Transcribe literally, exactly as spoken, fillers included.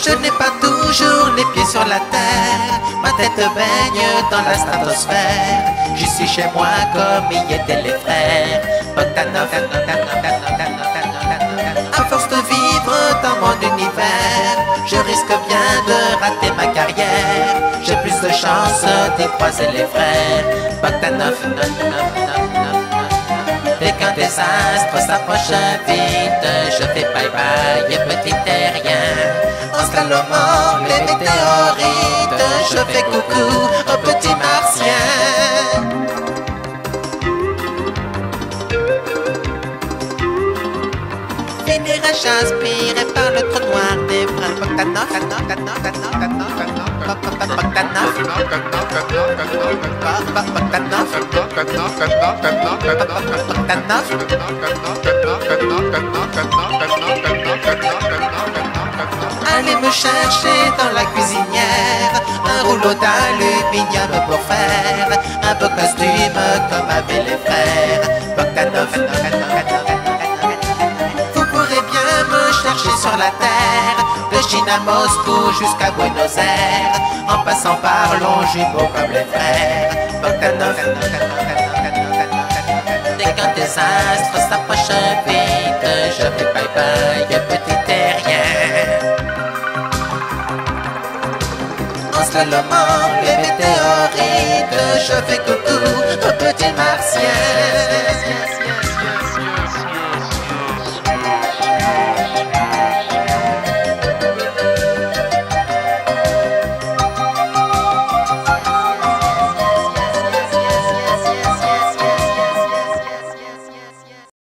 Je n'ai pas toujours les pieds sur la terre, ma tête baigne dans la stratosphère. J'y suis chez moi comme y étaient les frères. Bogdanov. À force de vivre dans mon univers, je risque bien de rater ma carrière. J'ai plus de chance d'y croiser les frères. Bogdanov. Dès qu'un désastre s'approche vite, je fais bye bye, petit terrien. En slalomant les météorites, je fais coucou au petit martien. Finirai-je inspiré par le trou noir des frères Bogdanov. Allez me chercher dans la cuisinière un rouleau d'aluminium pour faire un beau costume comme avaient les frères Bogdanov. Vous pourrez bien me chercher sur la terre, de Chine à Moscou jusqu'à Buenos Aires, en passant par Longjumeau comme les frères Bogdanov. Dès qu'un désastre s'approche vite, je fais bye bye, petit terrien. En slalomant les météorites, je fais coucou au petit martien.